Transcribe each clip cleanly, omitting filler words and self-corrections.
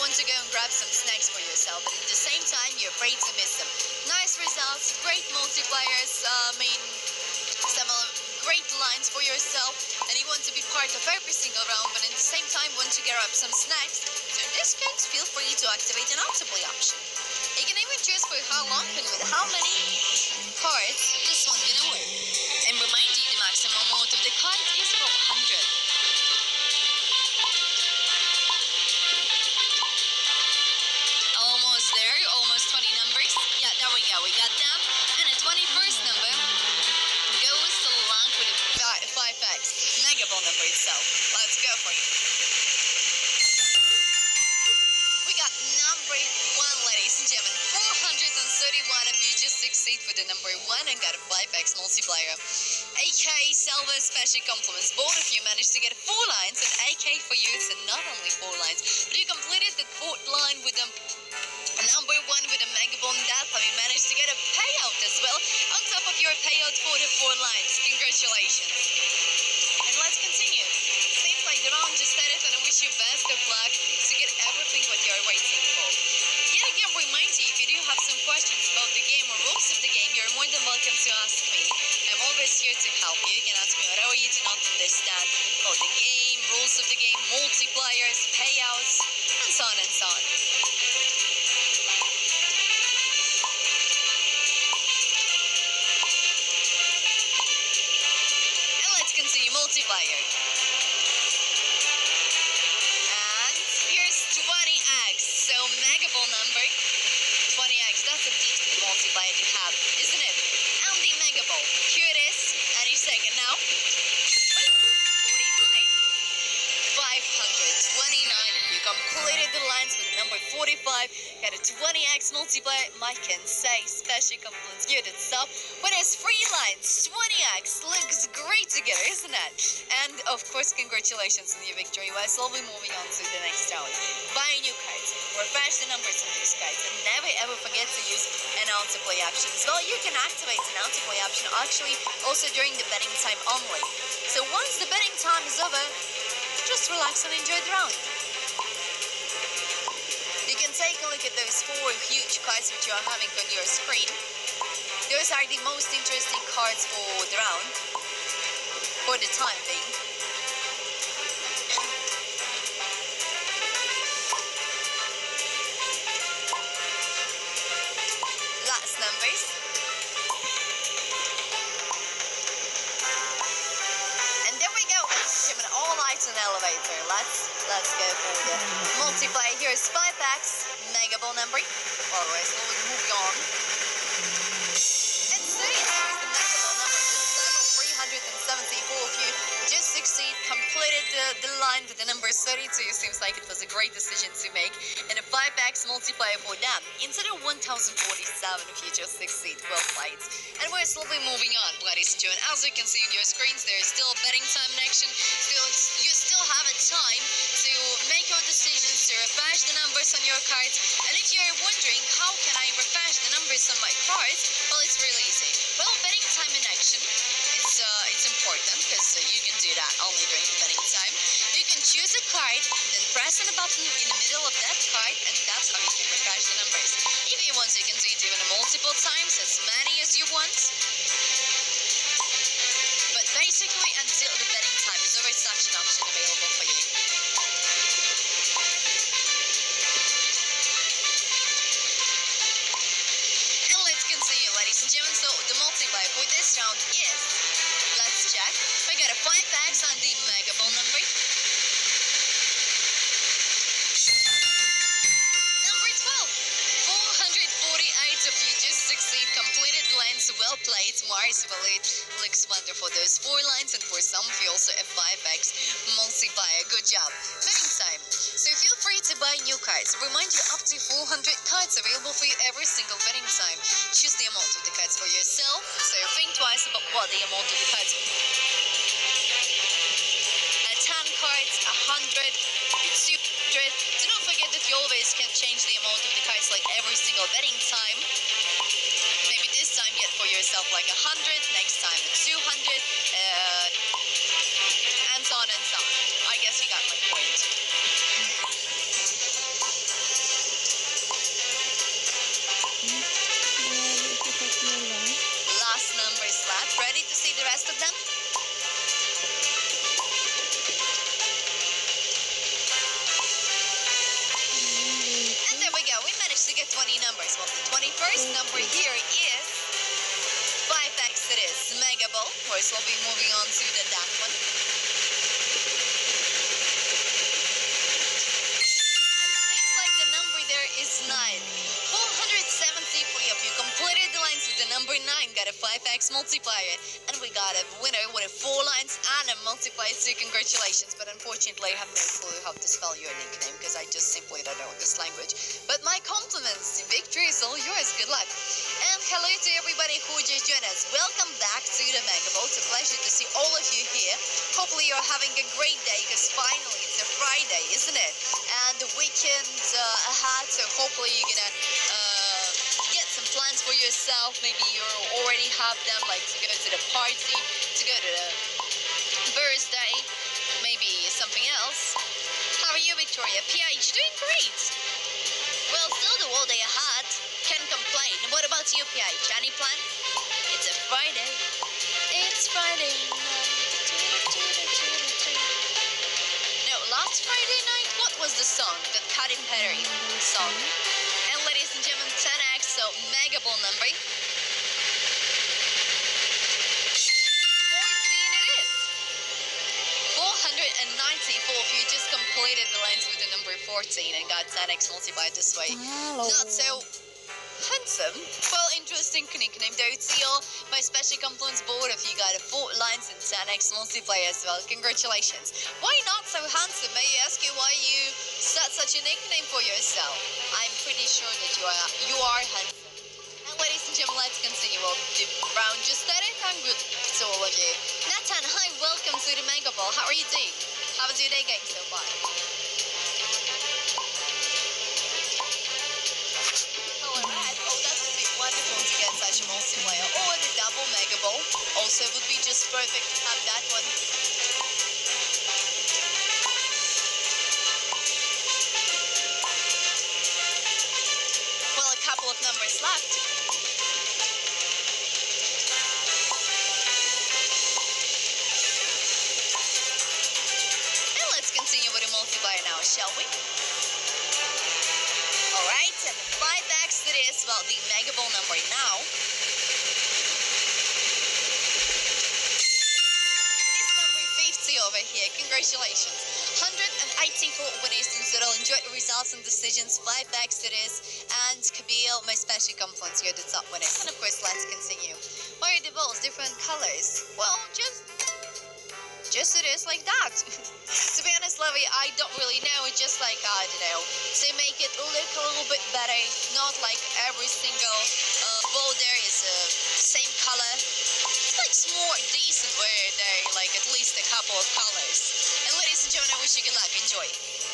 want to go and grab some snacks for yourself, but at the same time, you're afraid to miss them. Nice results, great multipliers, some great lines for yourself, and you want to be part of every single round, but at the same time want to grab some snacks. So in this case, feel free to activate an multiply option. You can even choose for how long and with how many cards this one's gonna work. And remind you, the maximum amount of the card is about 100. Almost there, almost 20 numbers. Yeah, there we go, we got them. And a 21st number goes to land with a 5x Mega Ball number itself. Let's go for it. We got number 1, ladies and gentlemen. 431 if you just succeed with the number 1 and got a 5x multiplier. AK, Selva, special compliments. Both of you managed to get 4 lines, and AK for you, it's not only 4 lines, but you completed the 4th line with a number 1 with a Mega Ball. That's how you managed to get a payout as well on top of your payout for the 4 lines. Congratulations. And let's continue. Seems like the round just started, and I wish you best of luck to get everything what you're waiting for. Yet again, remind you, if you do have some questions about the game or rules of the game, you're more than welcome to ask me. I'm always here to help you. You can ask me whatever you do not understand about the game, rules of the game, multipliers, payouts, and so on and so on. And let's continue multiplier. And here's 20x. So Mega Ball number 20x. That's a decent multiplier to have, isn't it? And the Mega Ball. Here it is. Any second now. 45. 529. If you completed the lines with number 45, got a 20x multiplier. Mike can say special compliments here at the top. When it's 3 lines, 20x looks great together, isn't it? And of course, congratulations on your victory. We'll slowly moving on to the next round. Buy new cards, refresh the numbers on these cards, and never ever forget to use an multiplay option as well. You can activate an multiplay option actually also during the betting time only. So once the betting time is over, just relax and enjoy the round. You can take a look at those 4 huge cards which you are having on your screen. Those are the most interesting cards for the round, for the time being. Last numbers. And there we go, ladies and gentlemen, all lights on elevator. Let's go for the multiplier. Here's 5x Mega Ball number. Well, we're slowly moving on. And 30 is the Mega Ball number. This time of 374 of you just succeed, completed the line with the number 32. Seems like it was a great decision to make. And a 5x multiplier for them instead of 1047 if you just succeed. Well played. And we're slowly moving on, ladies and gentlemen. As you can see on your screens, there is still betting time in action. You still have a time to make your decisions, to refresh the numbers on your cards. And if you're wondering how can I refresh the numbers on my cards, well, it's really easy. Well, betting time in action, it's important because you can do that only during the betting time. You can choose a card, then press on a button in the middle of that card, and that's how you can refresh the numbers. If you want, you can do it even multiple times, as many as you want. But basically, until the betting time is over, such an option available for you. And let's continue, ladies and gentlemen. So the multiplier for this round is, let's check. We got a 5x on the Mega Ball number. Number 12. 448 of you just succeed, completed lines, well played. Mars, well, it looks wonderful. Those 4 lines, and for some of you also a 5x multiplier. Good job. Betting time. So feel free to buy new cards. Remind you, up to 400 cards available for you every single betting time. Choose the amount of the cards for yourself, so think twice about what the amount of the cards. 10 cards, 100, 200. Do not forget that you always can change the amount of the cards like every single betting time. Maybe this time get for yourself like 100, next time 200, and so on and so on. I guess you got my point. first number here is 5x, it is Mega Ball. Of course, we'll be moving on to that one. Seems like the number there is 9. 473 of you completed the lines with the number 9. Got a 5x multiplier. And we got a winner with 4 lines and a multiplier. So congratulations. But unfortunately, I have no clue how to spell your nickname because I just simply don't know this language. But my compliments. The victory is all yours. Good luck. And hello to everybody who just joined us. Welcome back to the Mega Ball. It's a pleasure to see all of you here. Hopefully you're having a great day because finally it's a Friday, isn't it? And the weekend ahead, so hopefully you're gonna get some plans for yourself. Maybe you already have them, like to go to the party, to go to the birthday, maybe something else. How are you, Victoria? PH, doing great. Well, still the whole day ahead. Can't complain. What about you, PH? Any plan? It's a Friday. It's Friday night. No, last Friday night, what was the song? The Katy Perry song. And ladies and gentlemen, 10x, so Mega Ball number 14 it is. 494 if you just completed the lines with the number 14 and got 10x multiplied this way. Hello. Not so handsome. Well, interesting nickname though. Teal, my special compliments board if you got a 4 lines and 10x multiplier as well. Congratulations. Why not so handsome? May I ask you why you set such a nickname for yourself? I'm pretty sure that you are handsome. And ladies and gentlemen, let's continue. Well, the round just started. I'm good to all of you. Nathan, hi, welcome to the Mega Ball. How are you doing? How was your day going so far? Alright, oh, that would be wonderful to get such a multiplayer. Or the double Mega Ball. Also would be just perfect to have that one. Well, a couple of numbers left. And let's continue with the multiplier now, shall we? Alright, and 5x it is, well, the Mega Ball number now. It's number 50 over here. Congratulations. 184 winners in total. Enjoy the results and decisions. 5x it is. And Kabil, my special compliments, you're the top winner. And of course, let's continue. Why are the balls different colors? Well, just it is like that. To be honest, Lovey, I don't really know. It's just like, I don't know, to make it look a little bit better. Not like every single ball there is same color. It's like more decent where there are like at least a couple of colors. And ladies and gentlemen, I wish you good luck. Enjoy.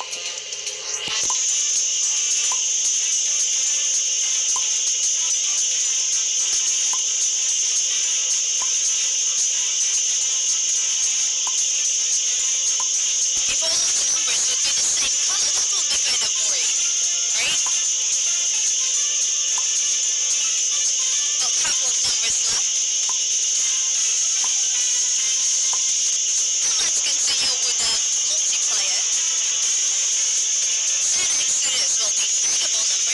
If all of the numbers would be the same color, that would be kind of boring, right? Well, a couple of numbers left. And let's continue with the multiplier. 10x it is, well, the Mega Ball number.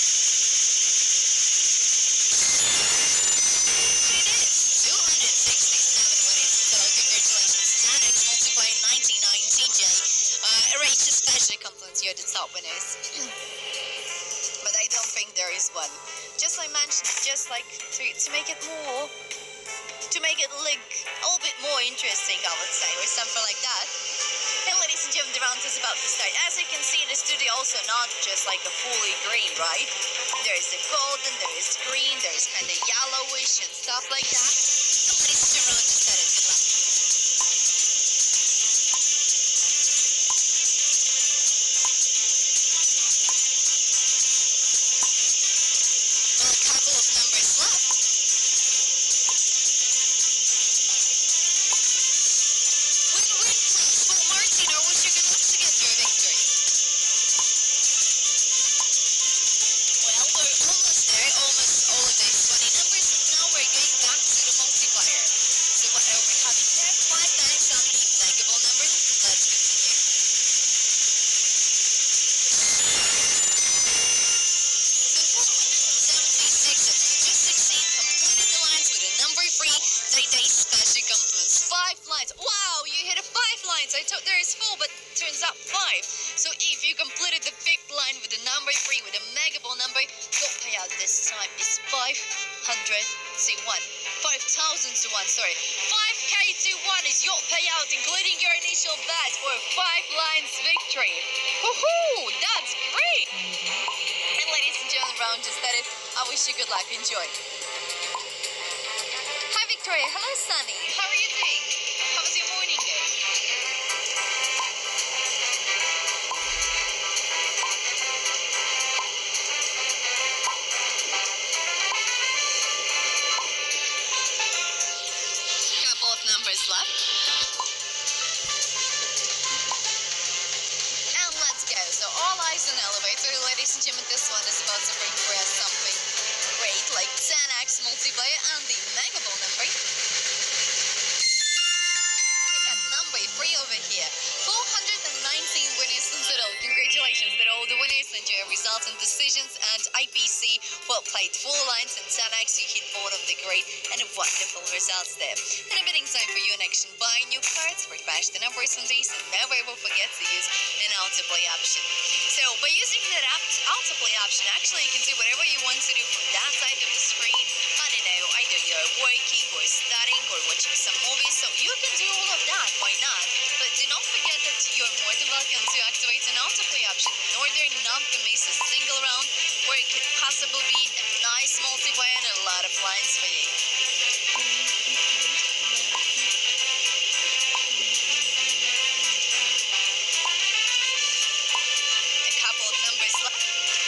It is 267 winners. So congratulations. 10x multiplier 99 TJ. Erase especially compliments you the top winners. But I don't think there is one. Just like mentioned, just like to make it more, to make it look a little bit more interesting, I would say, or something like that. And ladies and gentlemen, the round is about to start. As you can see in the studio, also not just like a fully green, right? There's a golden, there's green, there's kind of yellowish and stuff like that. And ladies and gentlemen, let's get started. Good luck. Well, a couple of numbers left. Win-win, please. Well, Martin, or wish you good luck to get your victory. Well, we're almost there. Almost all of these 20 numbers, and now we're going back to the multiplier. So what are we having there? 5x on the Mega Ball number. Let's continue. So 476 is 4, but turns out 5. So if you completed the fifth line with the number 3 with a mega ball number, your payout this time is 500 to 1. 5,000 to 1, sorry. 5k to 1 is your payout, including your initial bet for a 5 lines victory. Woohoo! That's great! And ladies and gentlemen, round just started. I wish you good luck. Enjoy. Hi, Victoria. Hello, Sunny. How are you doing? How was your morning going? Couple of numbers left. And let's go. So all eyes on the elevator. Ladies and gentlemen, this one is about to bring for us something great like 10x multiplier and the mega ball number. Number 3 over here. 419 winners in total. Congratulations to all the winners. Enjoy your results and decisions. And IPC, well played. 4 lines and 10x. You hit both of the great and wonderful results there. And a bidding time for you in action. Buy new cards, refresh the numbers on these, and never ever forget to use an autoplay option. So by using that autoplay option, actually you can do whatever you want to do from that side of the screen. I don't know, either you're working or studying or watching some movies, so you can do all of that. Why not? But do not forget that you're more than welcome to activate an autoplay option in order not to miss a single round where it could possibly be a nice multiplier and a lot of lines for you. A couple of numbers left.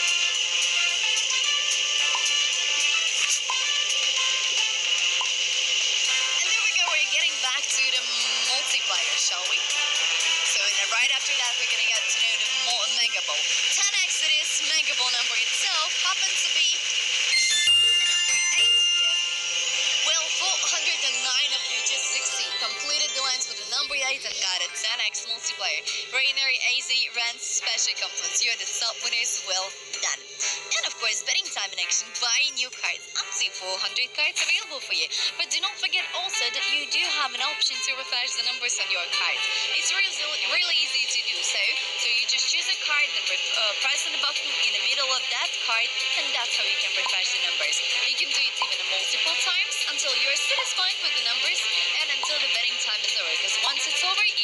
And there we go, we're getting back to the multiplier, shall we? So right after that, we're going to get to know the mega ball. 10x it is, mega ball number itself happens to be number 8 here. Well, 409 of you just completed the lines with the number 8 and got a 10x multiplier. Rainary, AZ, Rance, special compliments. You're the top winners. Well done. And of course, betting time in action. Buy new cards. Up to 400 cards available for you. But do not forget also that you do have an option to refresh the numbers on your cards. It's really easy to do so. So you just choose a card and press on the button in the middle of that card, and that's how you can refresh the numbers. You can do it even multiple times until you're satisfied with the numbers and until the betting time is over. Because once it's over,